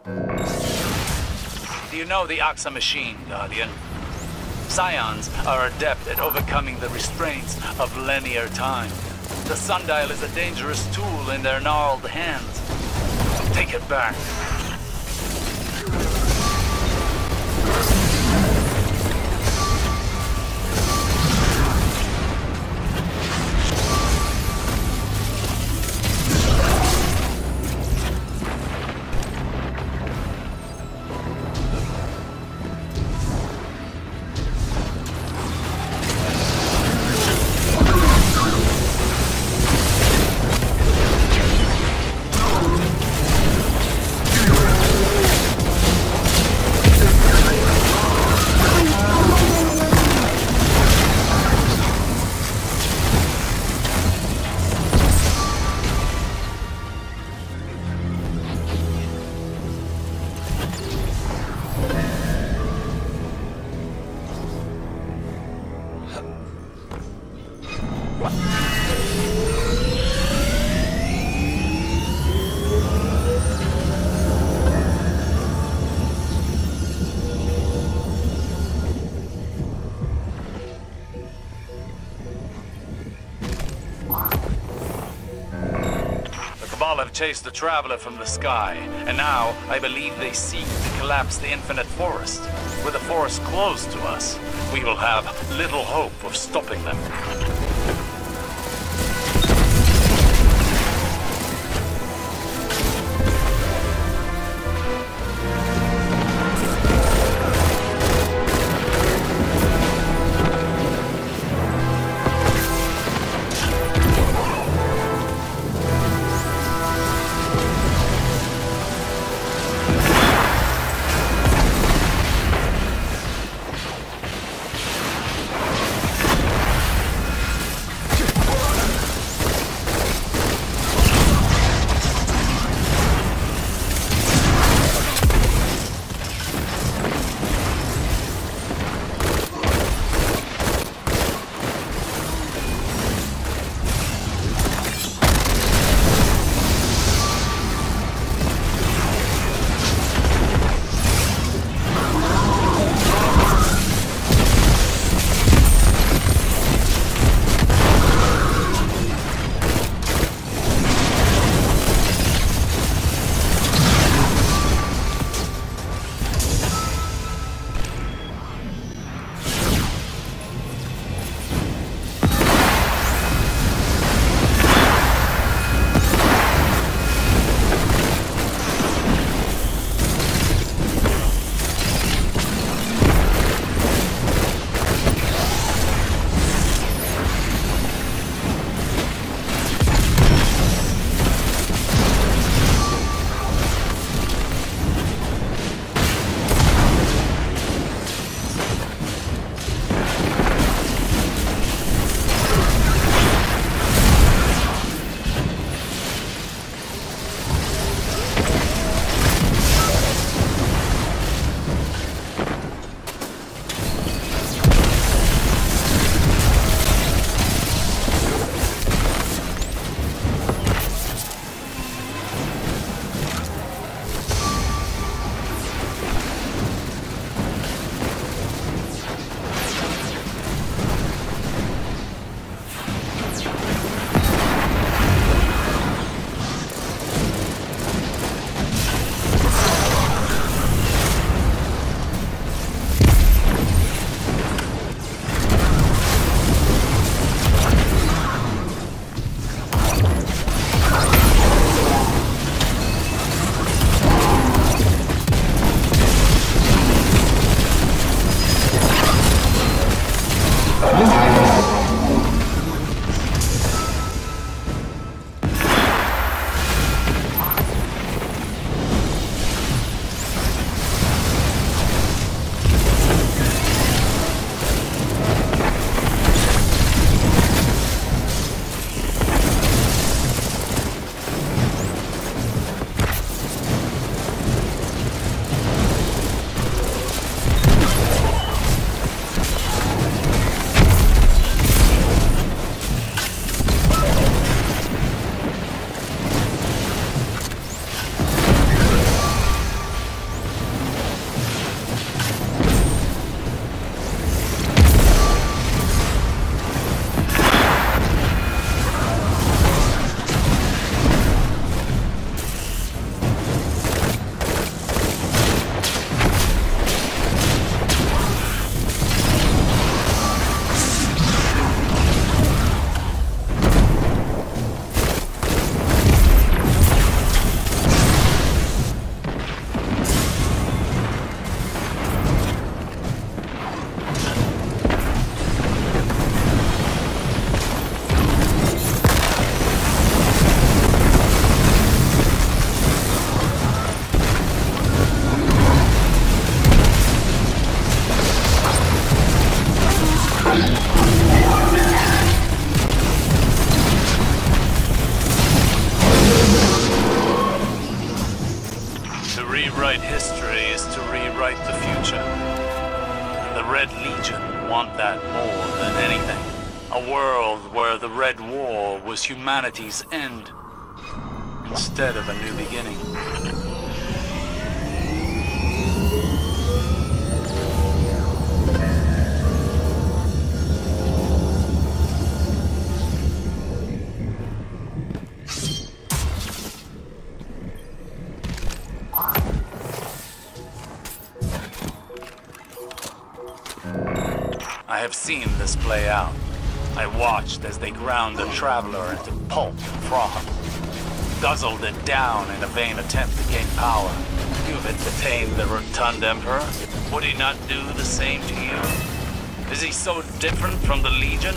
Do you know the Oxa machine, Guardian? Scions are adept at overcoming the restraints of linear time. The Sundial is a dangerous tool in their gnarled hands. Take it back. Have chased the Traveler from the sky, and now I believe they seek to collapse the Infinite Forest. With the forest close to us, we will have little hope of stopping them. rewrite history is to rewrite the future. And the Red Legion want that more than anything. A world where the Red War was humanity's end, instead of a new beginning. I have seen this play out. I watched as they ground the Traveler into pulp and froth, guzzled it down in a vain attempt to gain power. You have entertained the rotund Emperor. Would he not do the same to you? Is he so different from the Legion?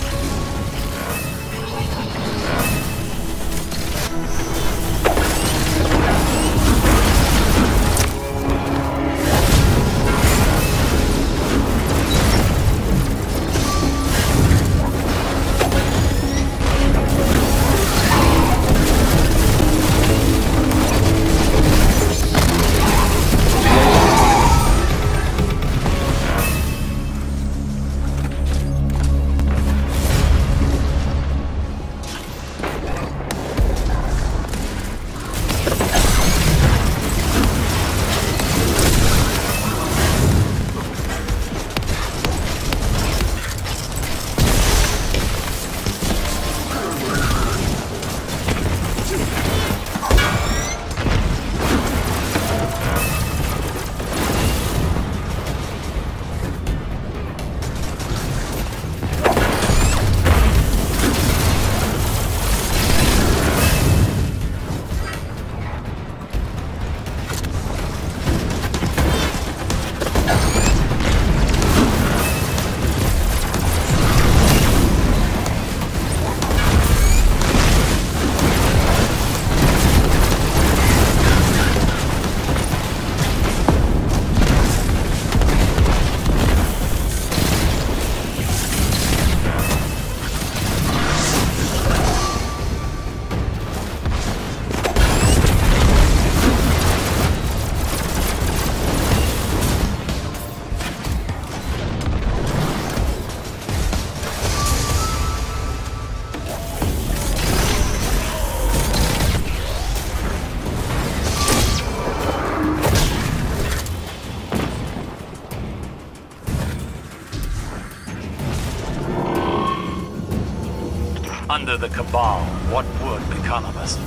Under the Cabal, what would become of us?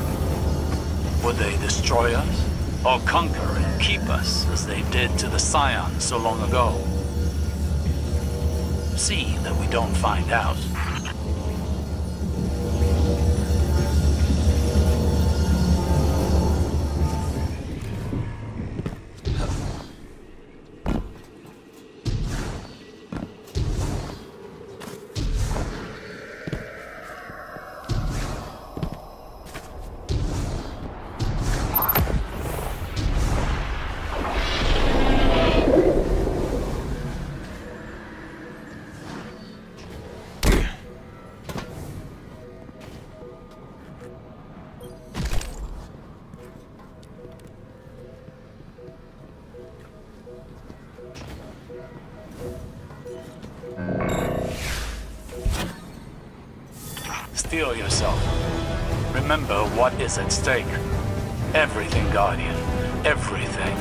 Would they destroy us? Or conquer and keep us as they did to the Scions so long ago? See that we don't find out. Steel yourself. Remember what is at stake. Everything, Guardian. Everything.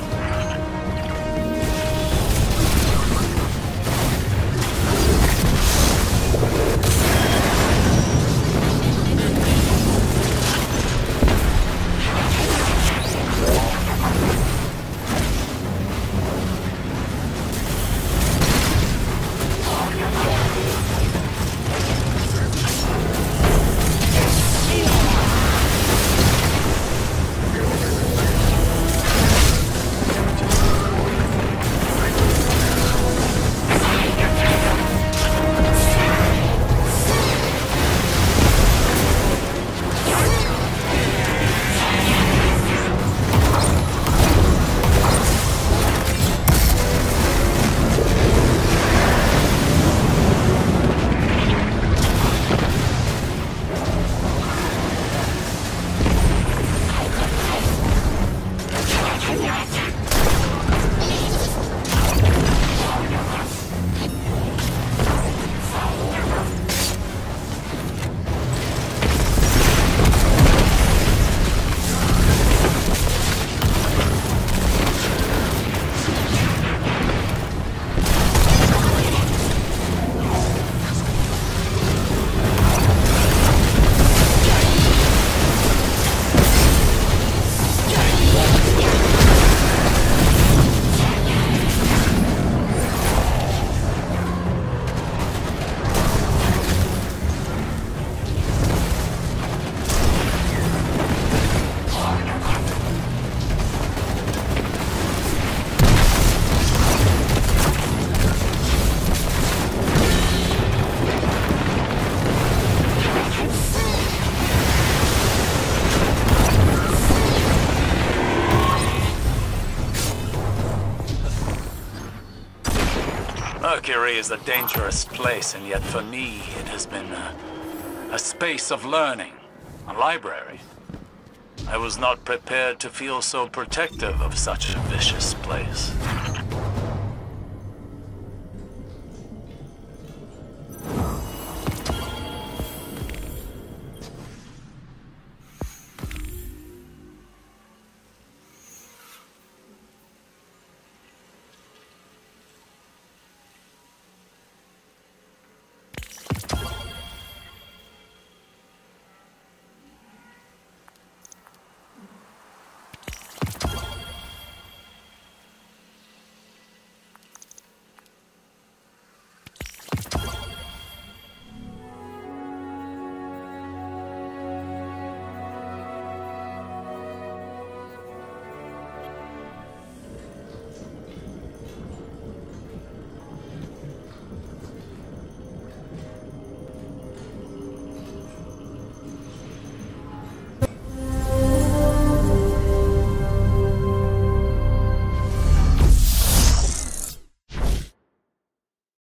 Mercury is a dangerous place, and yet for me, it has been a space of learning, a library. I was not prepared to feel so protective of such a vicious place.